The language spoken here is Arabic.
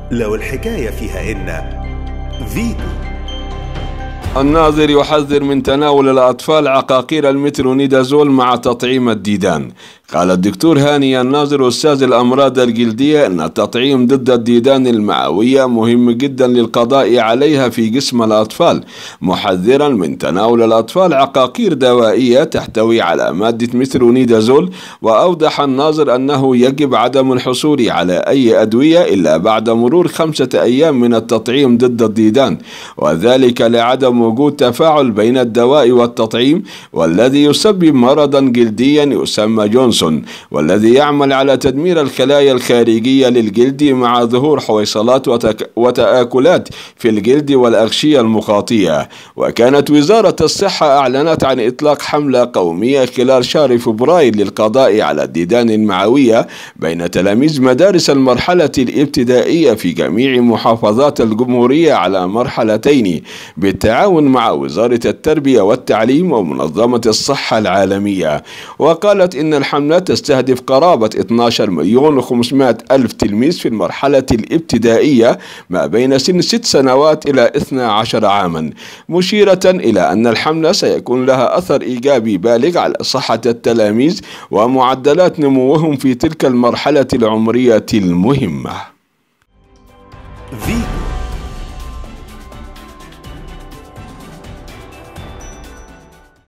لو الحكاية فيها إن فيتو. الناظر يحذر من تناول الأطفال عقاقير المترونيدازول مع تطعيم الديدان. قال الدكتور هاني الناظر أستاذ الأمراض الجلدية أن التطعيم ضد الديدان المعوية مهم جدا للقضاء عليها في جسم الأطفال، محذرا من تناول الأطفال عقاقير دوائية تحتوي على مادة مترونيدازول. وأوضح الناظر أنه يجب عدم الحصول على أي أدوية إلا بعد مرور 5 أيام من التطعيم ضد الديدان، وذلك لعدم وجود تفاعل بين الدواء والتطعيم، والذي يسبب مرضا جلديا يسمى جونسون، والذي يعمل على تدمير الخلايا الخارجية للجلد مع ظهور حويصلات وتآكلات في الجلد والأغشية المخاطية. وكانت وزارة الصحة أعلنت عن إطلاق حملة قومية خلال شهر فبراير للقضاء على الديدان المعوية بين تلاميذ مدارس المرحلة الابتدائية في جميع محافظات الجمهورية على مرحلتين، بالتعاون مع وزارة التربية والتعليم ومنظمة الصحة العالمية. وقالت إن الحملة تستهدف قرابة 12,500,000 تلميذ في المرحلة الابتدائية ما بين سن 6 سنوات إلى 12 عاما، مشيرة إلى أن الحملة سيكون لها أثر إيجابي بالغ على صحة التلاميذ ومعدلات نموهم في تلك المرحلة العمرية المهمة.